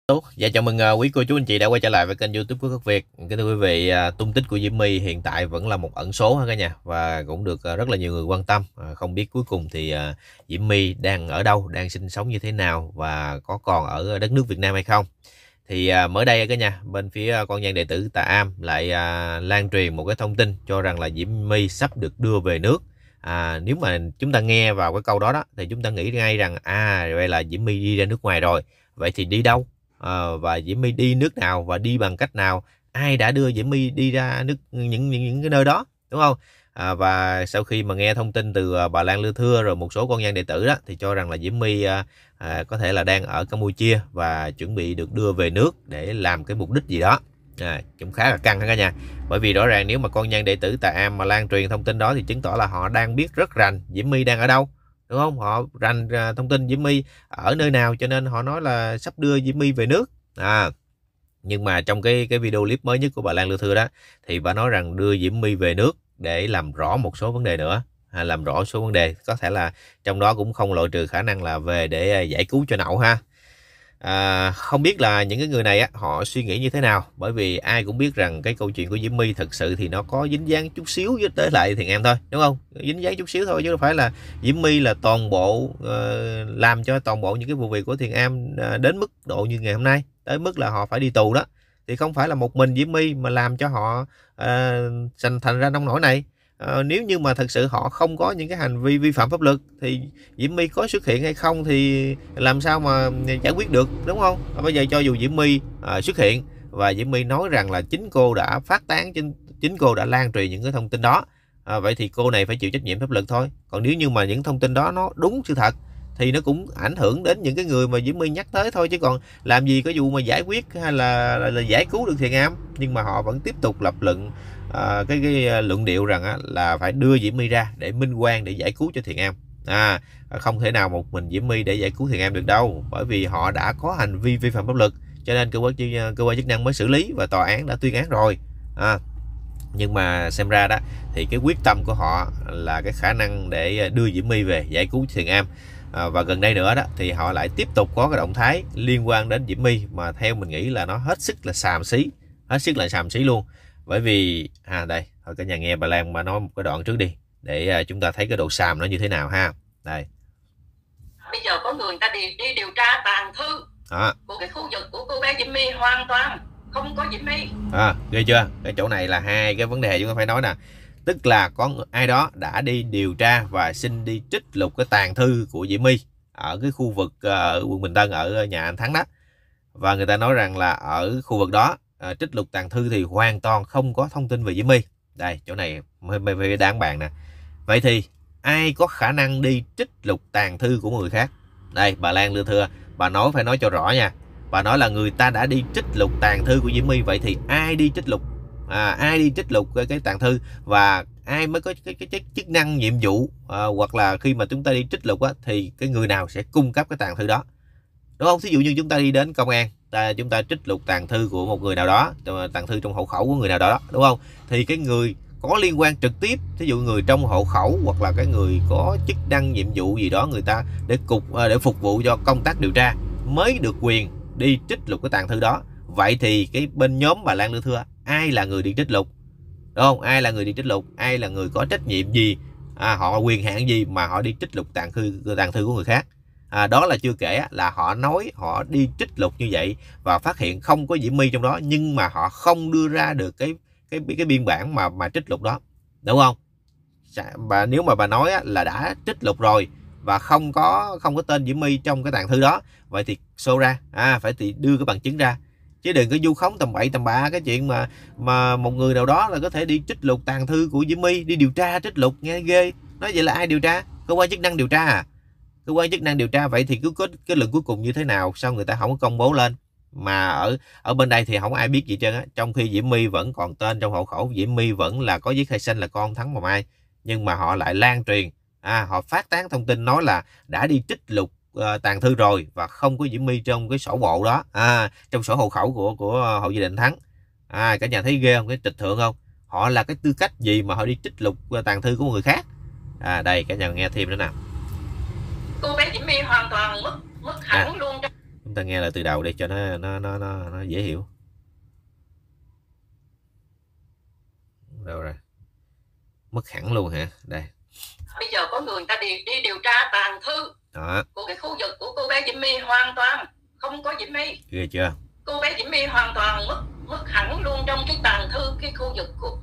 Tốt, dạ chào mừng quý cô chú anh chị đã quay trở lại với kênh YouTube của Gốc Việt. Kính thưa quý vị, tung tích của Diễm My hiện tại vẫn là một ẩn số ha cả nhà, và cũng được rất là nhiều người quan tâm. Không biết cuối cùng thì Diễm My đang ở đâu, đang sinh sống như thế nào và có còn ở đất nước Việt Nam hay không. Thì mới đây cả nhà, bên phía con gian đệ tử Tà Am lại lan truyền một cái thông tin cho rằng là Diễm My sắp được đưa về nước. Nếu mà chúng ta nghe vào cái câu đó đó thì chúng ta nghĩ ngay rằng vậy là Diễm My đi ra nước ngoài rồi. Vậy thì đi đâu? Và Diễm My đi nước nào và đi bằng cách nào, ai đã đưa Diễm My đi ra những cái nơi đó, đúng không? Và sau khi mà nghe thông tin từ bà Lan Lưa Thưa rồi một số con nhân đệ tử đó thì cho rằng là Diễm My có thể là đang ở Campuchia và chuẩn bị được đưa về nước để làm cái mục đích gì đó. Cũng khá là căng cả nhà, bởi vì rõ ràng nếu mà con nhân đệ tử Tà Am mà lan truyền thông tin đó thì chứng tỏ là họ đang biết rất rành Diễm My đang ở đâu, đúng không? Họ rành thông tin Diễm My ở nơi nào, cho nên họ nói là sắp đưa Diễm My về nước. Nhưng mà trong cái video clip mới nhất của bà Lan Lưa Thưa đó thì bà nói rằng đưa Diễm My về nước để làm rõ một số vấn đề nữa, làm rõ số vấn đề, có thể là trong đó cũng không loại trừ khả năng là về để giải cứu cho Nậu ha. Không biết là những cái người này á, họ suy nghĩ như thế nào, bởi vì ai cũng biết rằng cái câu chuyện của Diễm My thực sự thì nó có dính dáng chút xíu với tới lại Thiện Am thôi, đúng không? Dính dáng chút xíu thôi chứ không phải là Diễm My là toàn bộ làm cho toàn bộ những cái vụ việc của Thiện Am đến mức độ như ngày hôm nay, tới mức là họ phải đi tù đó. Thì không phải là một mình Diễm My mà làm cho họ thành ra nông nổi này. Nếu như mà thật sự họ không có những cái hành vi vi phạm pháp luật thì Diễm My có xuất hiện hay không thì làm sao mà giải quyết được, đúng không? Bây giờ cho dù Diễm My xuất hiện và Diễm My nói rằng là chính cô đã phát tán, chính cô đã lan truyền những cái thông tin đó, vậy thì cô này phải chịu trách nhiệm pháp luật thôi. Còn nếu như mà những thông tin đó nó đúng sự thật thì nó cũng ảnh hưởng đến những cái người mà Diễm My nhắc tới thôi, chứ còn làm gì có vụ mà giải quyết hay là giải cứu được Thiện Am. Nhưng mà họ vẫn tiếp tục lập luận cái luận điệu rằng là phải đưa Diễm My ra để minh oan, để giải cứu cho Thiện Am. Không thể nào một mình Diễm My để giải cứu Thiện Am được đâu, bởi vì họ đã có hành vi vi phạm pháp luật, cho nên cơ quan chức năng mới xử lý và tòa án đã tuyên án rồi. Nhưng mà xem ra đó thì cái quyết tâm của họ là cái khả năng để đưa Diễm My về giải cứu Thiện Am. Và gần đây nữa đó thì họ lại tiếp tục có cái động thái liên quan đến Diễm My mà theo mình nghĩ là nó hết sức là xàm xí luôn. Bởi vì đây thôi cả nhà nghe bà Lan mà nói một cái đoạn trước đi để chúng ta thấy cái độ xàm nó như thế nào ha. Đây, bây giờ có người ta đi điều tra tàng thư của cái khu vực của cô bé Diễm My, hoàn toàn không có Diễm My. Ghê chưa? Cái chỗ này là hai cái vấn đề chúng ta phải nói nè. Tức là có ai đó đã đi điều tra và xin đi trích lục cái tàng thư của Diễm My ở cái khu vực ở quận Bình Tân, ở nhà anh Thắng đó. Và người ta nói rằng là ở khu vực đó trích lục tàng thư thì hoàn toàn không có thông tin về Diễm My. Đây, chỗ này mới đáng bàn nè. Vậy thì ai có khả năng đi trích lục tàng thư của người khác? Đây, bà Lan Lưa Thưa, bà nói phải nói cho rõ nha. Bà nói là người ta đã đi trích lục tàng thư của Diễm My, vậy thì ai đi trích lục? Ai đi trích lục cái tàng thư, và ai mới có cái chức năng nhiệm vụ, hoặc là khi mà chúng ta đi trích lục thì cái người nào sẽ cung cấp cái tàng thư đó, đúng không? Thí dụ như chúng ta đi đến công an, chúng ta trích lục tàng thư của một người nào đó, tàng thư trong hộ khẩu của người nào đó, đúng không? Thì cái người có liên quan trực tiếp, thí dụ người trong hộ khẩu hoặc là cái người có chức năng nhiệm vụ gì đó, người ta để phục vụ cho công tác điều tra mới được quyền đi trích lục cái tàng thư đó. Vậy thì cái bên nhóm bà Lan Lưa Thưa, ai là người đi trích lục, đúng không? Ai là người đi trích lục, ai là người có trách nhiệm gì, họ quyền hạn gì mà họ đi trích lục tàng thư của người khác? Đó là chưa kể là họ nói họ đi trích lục như vậy và phát hiện không có Diễm My trong đó, nhưng mà họ không đưa ra được cái biên bản mà trích lục đó, đúng không? Và nếu mà bà nói là đã trích lục rồi và không có tên Diễm My trong cái tàng thư đó, vậy thì show ra, phải thì đưa cái bằng chứng ra, chứ đừng có vu khống tầm bậy tầm bạ cái chuyện mà một người nào đó là có thể đi trích lục tàng thư của Diễm My, đi điều tra trích lục, nghe ghê. Nói vậy là ai điều tra? Cơ quan chức năng điều tra cơ quan chức năng điều tra. Vậy thì cứ có cái luận cuối cùng như thế nào, sao người ta không có công bố lên? Mà ở bên đây thì không ai biết gì trơn á, trong khi Diễm My vẫn còn tên trong hộ khẩu, Diễm My vẫn là có giấy khai sinh là con Thắng và Mai, nhưng mà họ lại lan truyền, họ phát tán thông tin nói là đã đi trích lục tàng thư rồi và không có Diễm My trong cái sổ bộ đó, trong sổ hộ khẩu của hộ gia đình Thắng. Cả nhà thấy ghê không? Cái trịch thượng không? Họ là cái tư cách gì mà họ đi trích lục tàng thư của một người khác? Đây cả nhà nghe thêm nữa nào. Cô bé Diễm My hoàn toàn mất hẳn luôn Chúng ta nghe lại từ đầu đi cho nó dễ hiểu. Đâu rồi? Mất hẳn luôn hả? Đây. Bây giờ có người ta đi điều tra tàng thư đó. Của cái khu vực của cô bé Diễm My hoàn toàn không có Diễm My. Ghê chưa? Cô bé Diễm My hoàn toàn mất hẳn luôn trong cái tàng thư cái khu vực của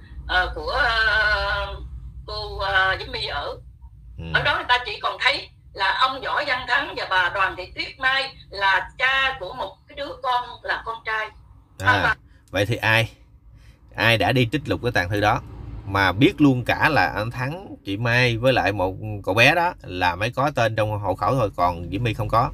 cô Diễm My ở. Ở đó người ta chỉ còn thấy là ông Võ Văn Thắng và bà Đoàn Thị Tuyết Mai là cha của một cái đứa con là con trai. Vậy thì ai đã đi trích lục cái tàng thư đó mà biết luôn cả là anh Thắng, chị Mai với lại một cậu bé đó là mới có tên trong hộ khẩu thôi, còn Diễm My không có.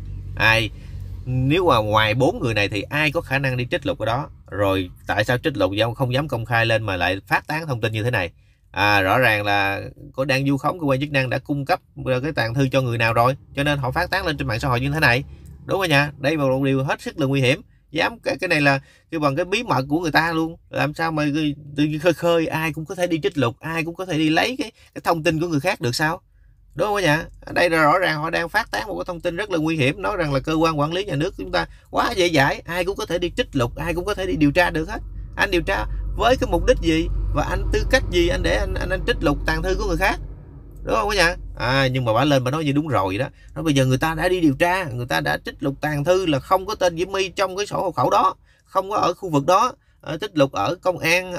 Nếu mà ngoài 4 người này thì ai có khả năng đi trích lục cái đó? Rồi tại sao trích lục không dám công khai lên mà lại phát tán thông tin như thế này? Rõ ràng là có đang vu khống cơ quan chức năng đã cung cấp cái tàng thư cho người nào rồi, cho nên họ phát tán lên trên mạng xã hội như thế này, đúng không nhỉ? Đây là một điều hết sức là nguy hiểm. Dám cái này là bằng cái bí mật của người ta luôn, làm sao mà tự nhiên khơi ai cũng có thể đi trích lục, ai cũng có thể đi lấy cái thông tin của người khác được sao, đúng không nhỉ? Ở đây là rõ ràng họ đang phát tán một cái thông tin rất là nguy hiểm, nói rằng là cơ quan quản lý nhà nước chúng ta quá dễ dãi, ai cũng có thể đi trích lục, ai cũng có thể đi điều tra được hết. Anh điều tra với cái mục đích gì và anh tư cách gì anh để anh trích lục tàng thư của người khác, đúng không nhỉ? Nhưng mà bà lên bà nói như đúng rồi đó. Nói bây giờ người ta đã đi điều tra, người ta đã trích lục tàng thư là không có tên Diễm My trong cái sổ hộ khẩu đó, không có ở khu vực đó, trích lục ở công an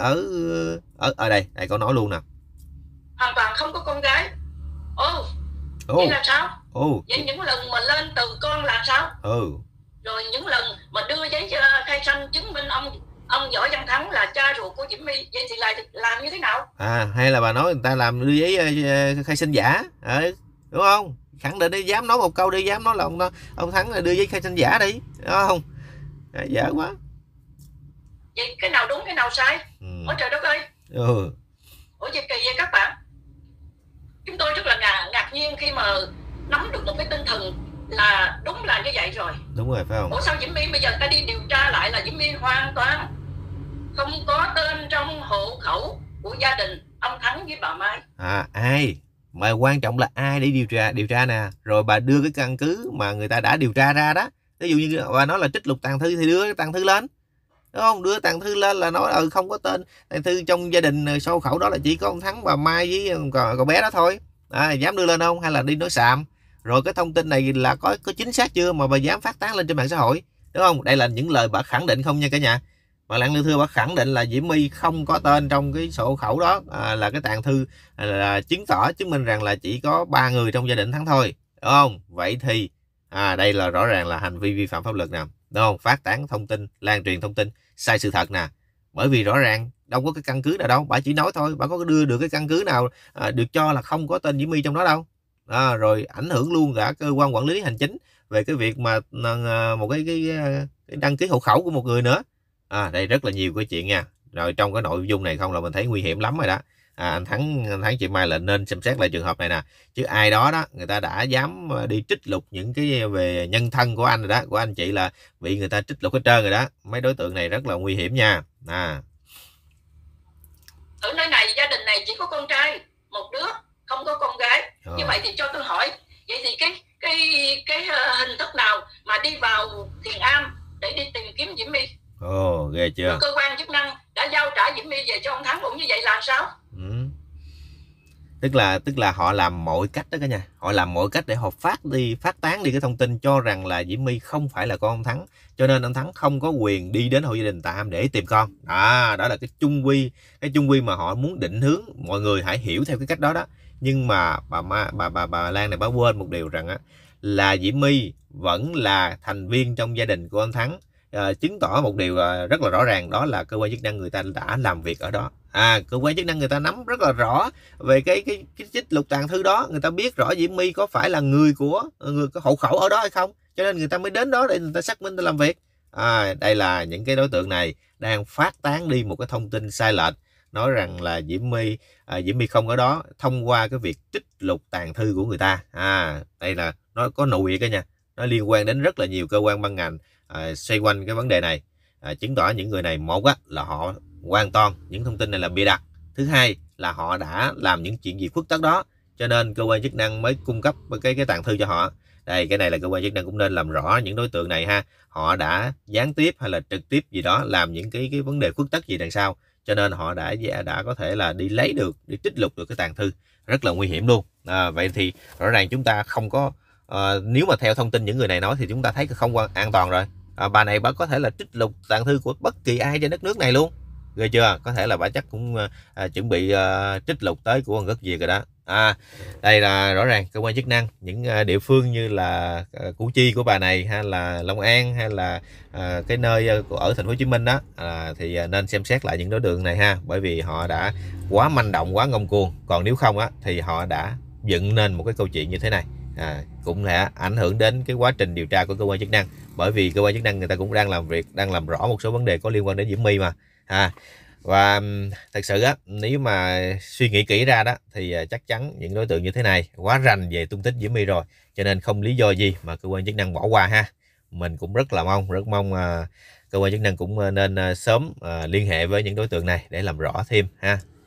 ở đây câu nói luôn nè, hoàn toàn không có con gái. Vậy là sao? Vậy những lần mà lên từ con là sao? Rồi những lần mà đưa giấy khai sinh chứng minh ông Võ Văn Thắng là cha ruột của Diễm My, vậy thì làm như thế nào? Hay là bà nói người ta làm đưa giấy khai sinh giả, đúng không? Khẳng định đi, dám nói một câu đi, dám nói là ông Thắng là đưa giấy khai sinh giả đi, đúng không? Dở quá. Vậy cái nào đúng cái nào sai? Ôi trời đất ơi. Ủa gì kỳ vậy các bạn? Chúng tôi rất là ngạc nhiên khi mà nắm được một cái tinh thần là đúng là như vậy rồi. Đúng rồi, phải không? Ủa sao Diễm My bây giờ ta đi điều tra lại là Diễm My hoàn toàn không có tên trong hộ khẩu của gia đình ông Thắng với bà Mai. Ai? Mà quan trọng là ai để điều tra nè, rồi bà đưa cái căn cứ mà người ta đã điều tra ra đó. Ví dụ như bà nói là trích lục tàng thư thì đưa cái tàng thư lên, đúng không? Đưa tàng thư lên là nói không có tên tàng thư trong gia đình sổ khẩu đó là chỉ có ông Thắng, bà Mai với cậu bé đó thôi. Dám đưa lên không? Hay là đi nói xàm? Rồi cái thông tin này là có chính xác chưa mà bà dám phát tán lên trên mạng xã hội, đúng không? Đây là những lời bà khẳng định không nha cả nhà. Bà Lan Lương Thưa bà khẳng định là Diễm My không có tên trong cái sổ khẩu đó, là cái tàng thư là chứng minh rằng là chỉ có 3 người trong gia đình Thắng thôi, đúng không? Vậy thì đây là rõ ràng là hành vi vi phạm pháp luật nè, đúng không? Phát tán thông tin, lan truyền thông tin sai sự thật nè, bởi vì rõ ràng đâu có cái căn cứ nào đâu, bà chỉ nói thôi, bà có đưa được cái căn cứ nào được cho là không có tên Diễm My trong đó đâu. Rồi ảnh hưởng luôn cả cơ quan quản lý hành chính về cái việc mà một cái đăng ký hộ khẩu của một người nữa. Đây rất là nhiều cái chuyện nha. Rồi trong cái nội dung này không là mình thấy nguy hiểm lắm rồi đó. Anh Thắng chị Mai là nên xem xét lại trường hợp này nè, chứ ai đó người ta đã dám đi trích lục những cái về nhân thân của anh rồi đó, của anh chị là bị người ta trích lục hết trơn rồi đó. Mấy đối tượng này rất là nguy hiểm nha. Ở nơi này gia đình này chỉ có con trai một đứa, không có con gái. Như vậy thì cho tôi hỏi, vậy thì cái hình thức nào mà đi vào Thiền Am để đi tìm kiếm Diễm My? Ghê chưa? Cơ quan chức năng đã giao trả Diễm My về cho ông Thắng cũng như vậy là sao? Tức là họ làm mọi cách đó cả nhà, họ làm mọi cách để họ phát tán đi cái thông tin cho rằng là Diễm My không phải là con ông Thắng, cho nên ông Thắng không có quyền đi đến hộ gia đình Tạ Am để tìm con. Đó là cái chung quy mà họ muốn định hướng mọi người hãy hiểu theo cái cách đó đó. Nhưng mà bà Lan này bà quên một điều rằng là Diễm My vẫn là thành viên trong gia đình của ông Thắng. Chứng tỏ một điều rất là rõ ràng, đó là cơ quan chức năng người ta đã làm việc ở đó. Cơ quan chức năng người ta nắm rất là rõ về cái trích lục tàng thư đó, người ta biết rõ Diễm My có phải là người có hộ khẩu ở đó hay không, cho nên người ta mới đến đó để người ta xác minh, để làm việc. Đây là những cái đối tượng này đang phát tán đi một cái thông tin sai lệch, nói rằng là Diễm My không ở đó thông qua cái việc trích lục tàng thư của người ta. Đây là nó có nội vậy cả nhà, nó liên quan đến rất là nhiều cơ quan ban ngành xoay quanh cái vấn đề này. Chứng tỏ những người này, một là họ hoàn toàn những thông tin này là bịa đặt, thứ hai là họ đã làm những chuyện gì khuất tất đó, cho nên cơ quan chức năng mới cung cấp cái tàng thư cho họ. Đây, cái này là cơ quan chức năng cũng nên làm rõ những đối tượng này ha, họ đã gián tiếp hay là trực tiếp gì đó làm những cái vấn đề khuất tất gì đằng sau, cho nên họ đã có thể là đi lấy được, đi trích lục được cái tàng thư, rất là nguy hiểm luôn. Vậy thì rõ ràng chúng ta không có nếu mà theo thông tin những người này nói thì chúng ta thấy không an toàn rồi. Bà này bà có thể là trích lục tàng thư của bất kỳ ai trên đất nước này luôn, ghê chưa? Có thể là bà chắc cũng chuẩn bị trích lục tới của Hoàng Quốc Việt rồi đó. Đây là rõ ràng cơ quan chức năng những địa phương như là Củ Chi của bà này, hay là Long An, hay là cái nơi ở thành phố Hồ Chí Minh đó, thì nên xem xét lại những đối tượng này ha, bởi vì họ đã quá manh động, quá ngông cuồng. Còn nếu không á thì họ đã dựng nên một cái câu chuyện như thế này, cũng sẽ ảnh hưởng đến cái quá trình điều tra của cơ quan chức năng, bởi vì cơ quan chức năng người ta cũng đang làm việc, đang làm rõ một số vấn đề có liên quan đến Diễm My mà. Và thật sự á, nếu mà suy nghĩ kỹ ra đó thì chắc chắn những đối tượng như thế này quá rành về tung tích Diễm My rồi, cho nên không lý do gì mà cơ quan chức năng bỏ qua ha. Mình cũng rất mong cơ quan chức năng cũng nên sớm liên hệ với những đối tượng này để làm rõ thêm ha.